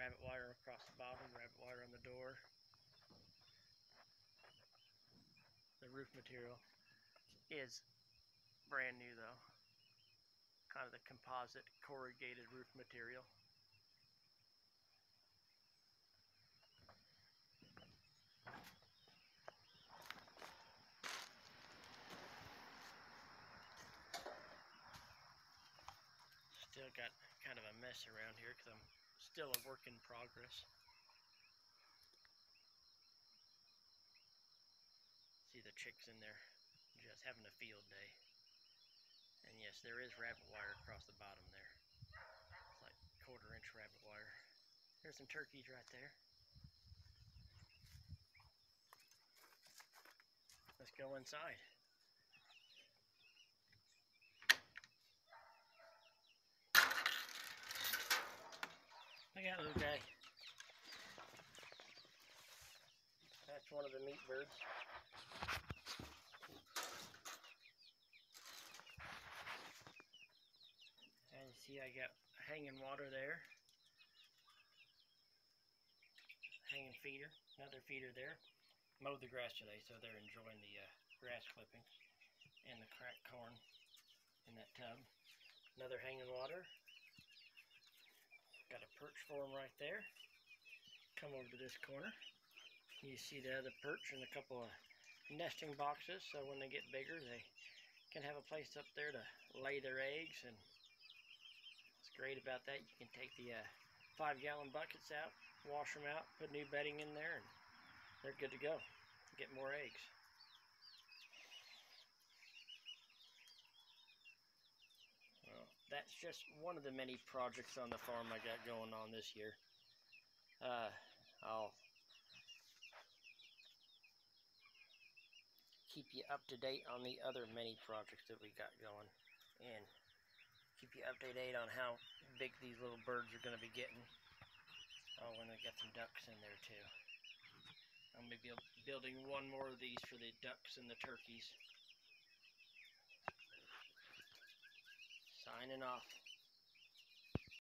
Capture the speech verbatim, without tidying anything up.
rabbit wire across the bottom, rabbit wire on the door. The roof material is brand new though. Kind of the composite corrugated roof material. Still got kind of a mess around here because I'm still a work in progress. See the chicks in there just having a field day. And yes, there is rabbit wire across the bottom there. It's like quarter inch rabbit wire. There's some turkeys right there. Let's go inside. Look at that little guy. That's one of the meat birds. And you see I got hanging water there. Hanging feeder, another feeder there. Mowed the grass today, so they're enjoying the uh, grass clippings and the cracked corn in that tub. Another hanging water. Got a perch for them right there. Come over to this corner. You see the other perch and a couple of nesting boxes, so when they get bigger they can have a place up there to lay their eggs. And what's great about that, you can take the uh, five gallon buckets out, wash them out, put new bedding in there, and they're good to go. Get more eggs. Well, that's just one of the many projects on the farm I got going on this year. Uh, I'll keep you up to date on the other many projects that we got going, and keep you up to date on how big these little birds are going to be getting. Oh, and I got some ducks in there too. I'm going to be building one more of these for the ducks and the turkeys. Signing off.